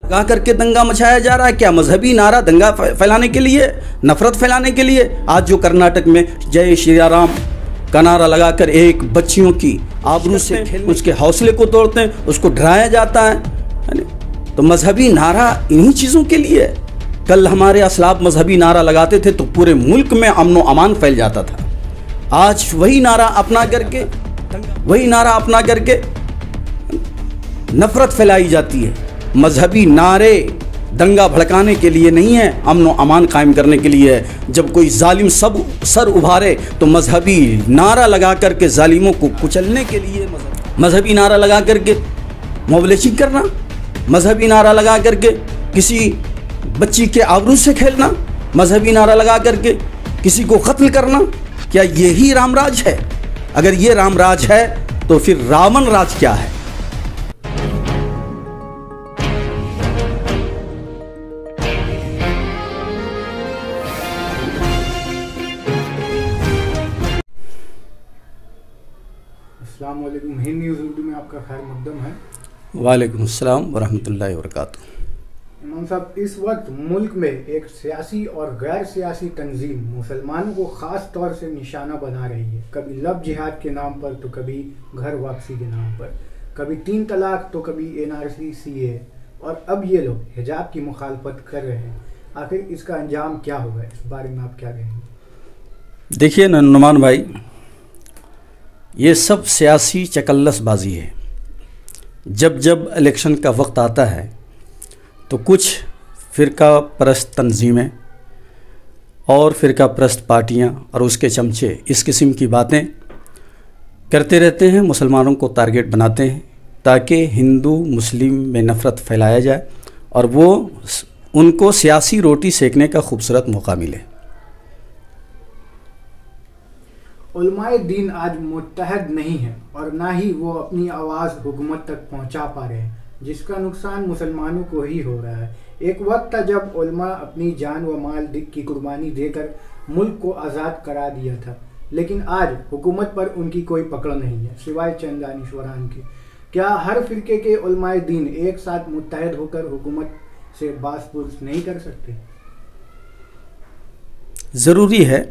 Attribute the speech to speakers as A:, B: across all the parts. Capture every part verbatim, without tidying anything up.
A: गा करके दंगा मचाया जा रहा है। क्या मजहबी नारा दंगा फैलाने के लिए, नफरत फैलाने के लिए? आज जो कर्नाटक में जय श्री राम का नारा लगाकर एक बच्चियों की आबरू से उसके हौसले को तोड़ते हैं, उसको डराया जाता है। तो मजहबी नारा इन्हीं चीज़ों के लिए। कल हमारे असलाफ मजहबी नारा लगाते थे तो पूरे मुल्क में अमन व अमान फैल जाता था। आज वही नारा अपना करके वही नारा अपना करके नफरत फैलाई जाती है। मजहबी नारे दंगा भड़काने के लिए नहीं है, अमन व अमान कायम करने के लिए है। जब कोई जालिम सब सर उभारे तो मजहबी नारा लगा करके जालिमों को कुचलने के लिए, मजहबी नारा लगा करके मोबिलाइजेशन करना, मजहबी नारा लगा करके किसी बच्ची के आबरू से खेलना, मजहबी नारा लगा करके किसी को कत्ल करना, क्या यही रामराज है? अगर ये रामराज है तो फिर रावण राज क्या है?
B: अस्सलाम वालेकुम। हिंद न्यूज़ उर्दू में आपका खैर मकदम है।
A: वालेकुम अस्सलाम वरहमतुल्लाहि वबरकातुहू।
B: इमाम साहब, इस वक्त मुल्क में एक सियासी और गैर सियासी तंजीम मुसलमानों को ख़ास तौर से निशाना बना रही है। कभी लव जिहाद के नाम पर तो कभी घर वापसी के नाम पर, कभी तीन तलाक तो कभी एन आर सी सी ए, और अब ये लोग हिजाब की मुखालफत कर रहे हैं। आखिर इसका अंजाम क्या होगा, इस बारे में आप क्या कहेंगे?
A: देखिए नुमान भाई, ये सब सियासी चकल्लसबाजी है। जब जब इलेक्शन का वक्त आता है तो कुछ फ़िरका परस्त तंजीमें और फ़िरका परस्त पार्टियां और उसके चमचे इस किस्म की बातें करते रहते हैं, मुसलमानों को टारगेट बनाते हैं ताकि हिंदू मुस्लिम में नफ़रत फैलाया जाए और वो उनको सियासी रोटी सेकने का खूबसूरत मौका मिले।
B: उलमाए दीन आज मुत्तहद नहीं है और ना ही वो अपनी आवाज़ हुकूमत तक पहुंचा पा रहे हैं, जिसका नुकसान मुसलमानों को ही हो रहा है। एक वक्त था जब उलमा अपनी जान व माल की कुर्बानी देकर मुल्क को आज़ाद करा दिया था, लेकिन आज हुकूमत पर उनकी कोई पकड़ नहीं है सिवाय चंद दानिशवरान की। क्या हर फिरके के उलमाए दीन एक साथ मुत्तहद होकर हुकूमत से बास-पुर्स नहीं कर सकते?
A: ज़रूरी है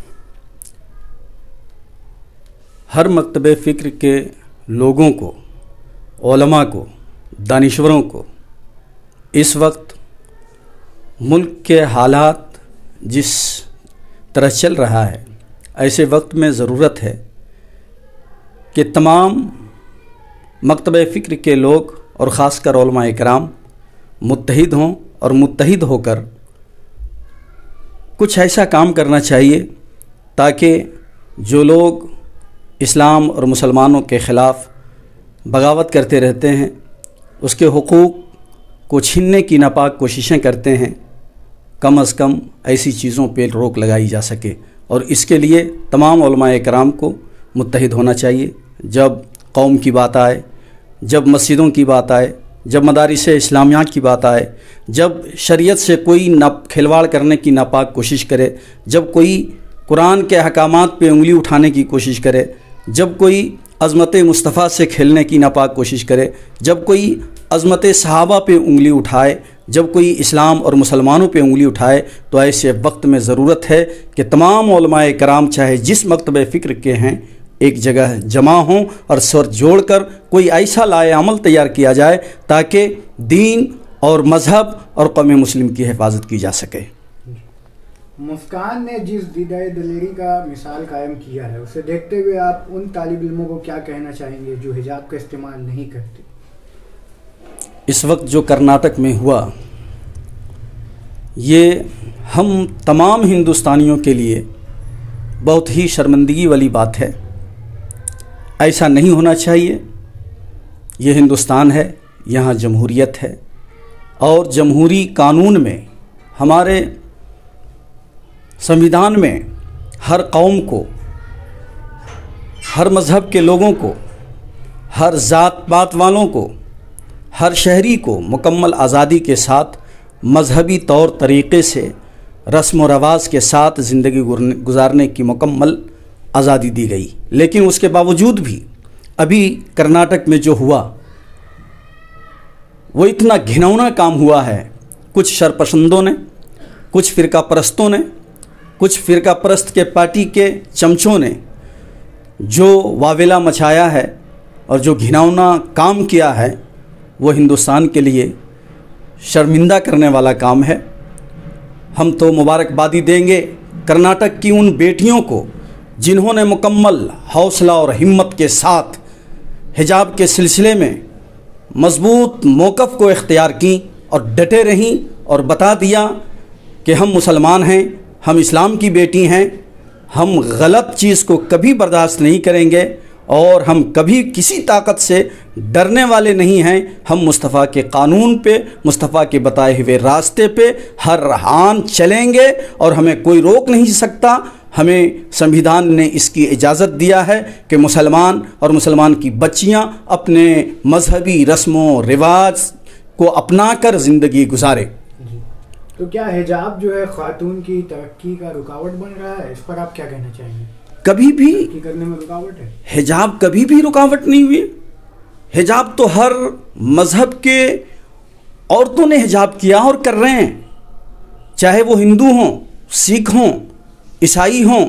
A: हर मकतबे फ़िक्र के लोगों को, उलमा को, दानिश्वरों को इस वक्त मुल्क के हालात जिस तरह चल रहा है, ऐसे वक्त में ज़रूरत है कि तमाम मकतबे फ़िक्र के लोग और ख़ासकर उलमा इकराम मुत्तहिद हों और मुत्तहिद होकर कुछ ऐसा काम करना चाहिए ताकि जो लोग इस्लाम और मुसलमानों के ख़िलाफ़ बगावत करते रहते हैं, उसके हुकूक़ को छीनने की नापाक कोशिशें करते हैं, कम अज़ कम ऐसी चीज़ों पर रोक लगाई जा सके। और इसके लिए तमाम उलमाए कराम को मुत्तहिद होना चाहिए। जब कौम की बात आए, जब मस्जिदों की बात आए, जब मदारिस इस्लामिया की बात आए, जब शरीयत से कोई ना खिलवाड़ करने की नापाक कोशिश करे, जब कोई कुरान के अहकामात पे उंगली उठाने की कोशिश करे, जब कोई अज़मत मुस्तफ़ा से खेलने की नापाक कोशिश करे, जब कोई अज़मत सहाबा पे उंगली उठाए, जब कोई इस्लाम और मुसलमानों पे उंगली उठाए, तो ऐसे वक्त में ज़रूरत है कि तमाम उलमाए कराम चाहे जिस मकतबे फ़िक्र के हैं एक जगह जमा हों और स्वर जोड़कर कोई ऐसा लाए अमल तैयार किया जाए ताकि दीन और मज़हब और कौम मुस्लिम की हिफाजत की जा सके।
B: मुस्कान ने जिस दिदाए दलेरी का मिसाल कायम किया है, उसे देखते हुए आप उन तालिब इल्मों को क्या कहना चाहेंगे जो हिजाब का इस्तेमाल नहीं करते?
A: इस वक्त जो कर्नाटक में हुआ, ये हम तमाम हिंदुस्तानियों के लिए बहुत ही शर्मिंदगी वाली बात है। ऐसा नहीं होना चाहिए। ये हिंदुस्तान है, यहाँ जमहूरियत है और जमहूरी कानून में, हमारे संविधान में हर कौम को, हर मज़हब के लोगों को, हर ज़ात पात वालों को, हर शहरी को मुकम्मल आज़ादी के साथ मजहबी तौर तरीक़े से रस्म व रवाज के साथ ज़िंदगी गुजारने की मुकम्मल आज़ादी दी गई। लेकिन उसके बावजूद भी अभी कर्नाटक में जो हुआ वो इतना घिनौना काम हुआ है। कुछ शरपसंदों ने, कुछ फ़िरका परस्तों ने, कुछ फ़िरका परस्त के पार्टी के चमचों ने जो वावेला मचाया है और जो घिनौना काम किया है, वो हिंदुस्तान के लिए शर्मिंदा करने वाला काम है। हम तो मुबारकबादी देंगे कर्नाटक की उन बेटियों को जिन्होंने मुकम्मल हौसला और हिम्मत के साथ हिजाब के सिलसिले में मज़बूत मौक़िफ़ को इख्तियार की और डटे रहीं और बता दिया कि हम मुसलमान हैं, हम इस्लाम की बेटी हैं, हम गलत चीज़ को कभी बर्दाश्त नहीं करेंगे और हम कभी किसी ताकत से डरने वाले नहीं हैं। हम मुस्तफ़ा के कानून पे, मुस्तफ़ा के बताए हुए रास्ते पे हर हान चलेंगे और हमें कोई रोक नहीं सकता। हमें संविधान ने इसकी इजाज़त दिया है कि मुसलमान और मुसलमान की बच्चियां अपने मजहबी रस्मों रिवाज को अपनाकर ज़िंदगी गुजारे।
B: तो क्या हिजाब जो है खातून की तरक्की का रुकावट बन रहा है? इस पर आप क्या कहना चाहेंगे?
A: कभी भी
B: करने में रुकावट है?
A: हिजाब कभी भी रुकावट नहीं हुई। हिजाब तो हर मज़हब के औरतों ने हिजाब किया और कर रहे हैं, चाहे वो हिंदू हों, सिख हों, ईसाई हों,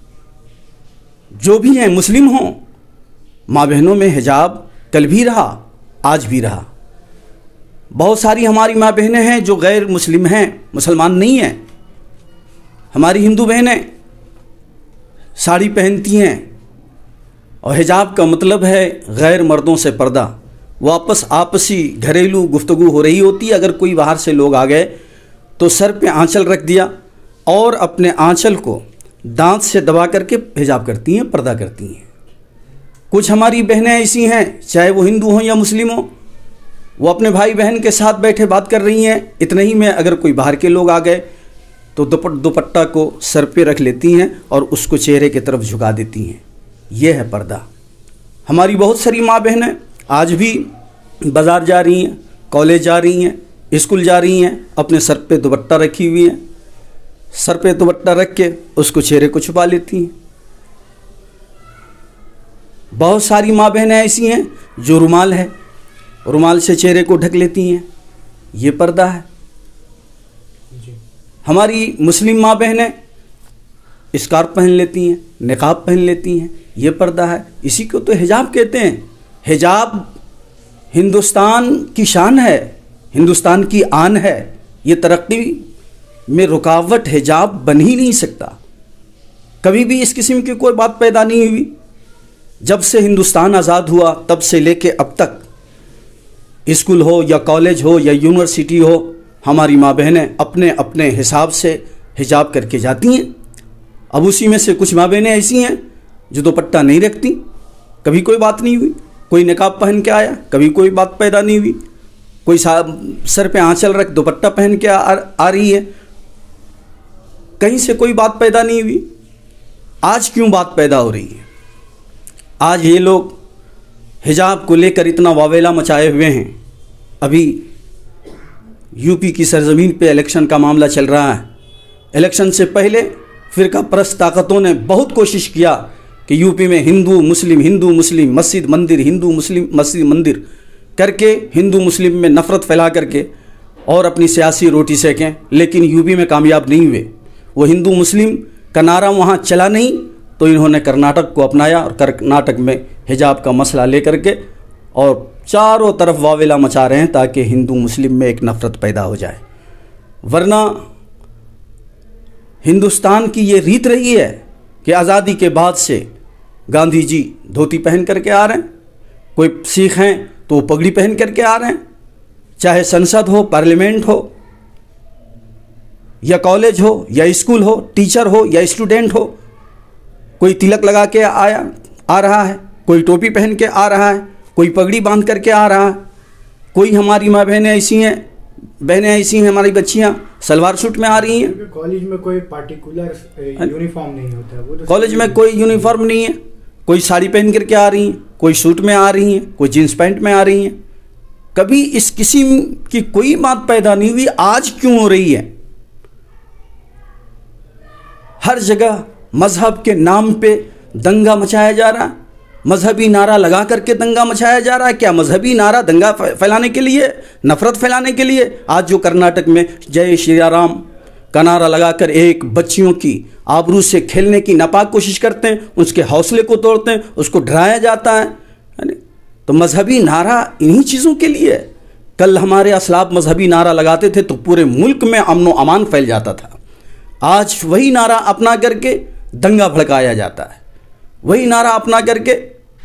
A: जो भी हैं, मुस्लिम हों। माँ बहनों में हिजाब कल भी रहा, आज भी रहा। बहुत सारी हमारी माँ बहनें हैं जो गैर मुस्लिम हैं, मुसलमान नहीं हैं। हमारी हिंदू बहनें साड़ी पहनती हैं और हिजाब का मतलब है गैर मर्दों से पर्दा। वापस आपसी घरेलू गुफ्तगू हो रही होती है। अगर कोई बाहर से लोग आ गए तो सर पे आंचल रख दिया और अपने आंचल को दांत से दबा करके हिजाब करती हैं, पर्दा करती हैं। कुछ हमारी बहनें ऐसी हैं, चाहे वो हिंदू हों या मुस्लिम हों, वो अपने भाई बहन के साथ बैठे बात कर रही हैं। इतने ही में अगर कोई बाहर के लोग आ गए तो दुपट दुपट्टा को सर पे रख लेती हैं और उसको चेहरे की तरफ झुका देती हैं। यह है पर्दा। हमारी बहुत सारी माँ बहनें आज भी बाज़ार जा रही हैं, कॉलेज जा रही हैं, स्कूल जा रही हैं, अपने सर पे दुपट्टा रखी हुई हैं, सर पे दुपट्टा रख के उसको चेहरे को छुपा लेती हैं। बहुत सारी माँ बहनें ऐसी हैं जो रुमाल है, रुमाल से चेहरे को ढक लेती हैं। ये पर्दा है। हमारी मुस्लिम माँ बहनें स्कार्फ पहन लेती हैं, निकाब पहन लेती हैं। ये पर्दा है। इसी को तो हिजाब कहते हैं। हिजाब हिंदुस्तान की शान है, हिंदुस्तान की आन है। ये तरक्की में रुकावट हिजाब बन ही नहीं सकता। कभी भी इस किस्म की कोई बात पैदा नहीं हुई। जब से हिंदुस्तान आज़ाद हुआ तब से लेके अब तक स्कूल हो या कॉलेज हो या यूनिवर्सिटी हो, हमारी माँ बहनें अपने अपने हिसाब से हिजाब करके जाती हैं। अब उसी में से कुछ माँ बहनें ऐसी हैं जो दुपट्टा नहीं रखती, कभी कोई बात नहीं हुई। कोई निकाब पहन के आया, कभी कोई बात पैदा नहीं हुई। कोई सर पे आंचल रख दुपट्टा पहन के आ, आ रही है, कहीं से कोई बात पैदा नहीं हुई। आज क्यों बात पैदा हो रही है? आज ये लोग हिजाब को लेकर इतना वावेला मचाए हुए हैं। अभी यूपी की सरजमीन पे इलेक्शन का मामला चल रहा है। इलेक्शन से पहले फ़िरका परस्त ताकतों ने बहुत कोशिश किया कि यूपी में हिंदू मुस्लिम, हिंदू मुस्लिम, मस्जिद मंदिर, हिंदू मुस्लिम मस्जिद मंदिर करके हिंदू मुस्लिम में नफ़रत फैला करके और अपनी सियासी रोटी सेकें, लेकिन यूपी में कामयाब नहीं हुए। वो हिंदू मुस्लिम का नारा वहाँ चला नहीं, तो इन्होंने कर्नाटक को अपनाया और कर्नाटक में हिजाब का मसला लेकर के और चारों तरफ वावेला मचा रहे हैं ताकि हिंदू मुस्लिम में एक नफ़रत पैदा हो जाए। वरना हिंदुस्तान की ये रीत रही है कि आज़ादी के बाद से गांधी जी धोती पहन करके आ रहे हैं, कोई सिख हैं तो पगड़ी पहन करके आ रहे हैं। चाहे संसद हो, पार्लियामेंट हो या कॉलेज हो या स्कूल हो, टीचर हो या स्टूडेंट हो, कोई तिलक लगा के आया आ रहा है, कोई टोपी पहन के आ रहा है, कोई पगड़ी बांध करके आ रहा है। कोई हमारी माँ बहनें ऐसी हैं, बहनें ऐसी हैं, हमारी बच्चियाँ सलवार सूट में आ रही हैं।
B: कॉलेज में कोई पार्टिकुलर यूनिफॉर्म नहीं होता, वो तो
A: कॉलेज में कोई यूनिफॉर्म नहीं है। कोई साड़ी पहन करके आ रही हैं, कोई सूट में आ रही हैं, कोई जीन्स पैंट में आ रही हैं। कभी इस किस्म की कोई बात पैदा नहीं हुई। आज क्यों हो रही है? हर जगह मजहब के नाम पे दंगा मचाया जा रहा है। मजहबी नारा लगा करके दंगा मचाया जा रहा है। क्या मजहबी नारा दंगा फैलाने के लिए, नफरत फैलाने के लिए? आज जो कर्नाटक में जय श्री राम का नारा लगाकर एक बच्चियों की आबरू से खेलने की नापाक कोशिश करते हैं, उसके हौसले को तोड़ते हैं, उसको डराया जाता है, है तो मजहबी नारा इन्हीं चीज़ों के लिए। कल हमारे असलाफ मजहबी नारा लगाते थे तो पूरे मुल्क में अमन व अमान फैल जाता था। आज वही नारा अपना करके दंगा भड़काया जाता है, वही नारा अपना करके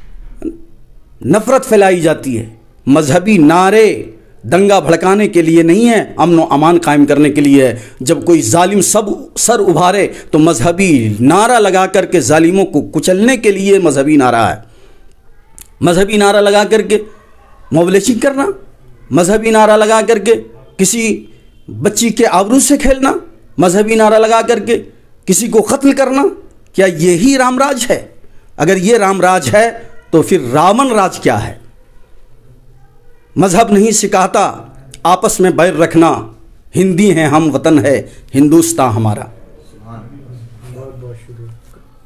A: नफरत फैलाई जाती है। मजहबी नारे दंगा भड़काने के लिए नहीं है, अमन व अमान कायम करने के लिए है। जब कोई जालिम सब सर उभारे तो मजहबी नारा लगा करके जालिमों को कुचलने के लिए मजहबी नारा है। मजहबी नारा लगा करके मोबलेची करना, मजहबी नारा लगा करके किसी बच्ची के आबरू से खेलना, मजहबी नारा लगा करके किसी को कत्ल करना, क्या यही रामराज है? अगर ये रामराज है तो फिर रावण राज क्या है? मजहब नहीं सिखाता आपस में बैर रखना, हिंदी हैं हम, वतन है हिंदुस्तान हमारा।
B: बहुत बहुत शुक्रिया।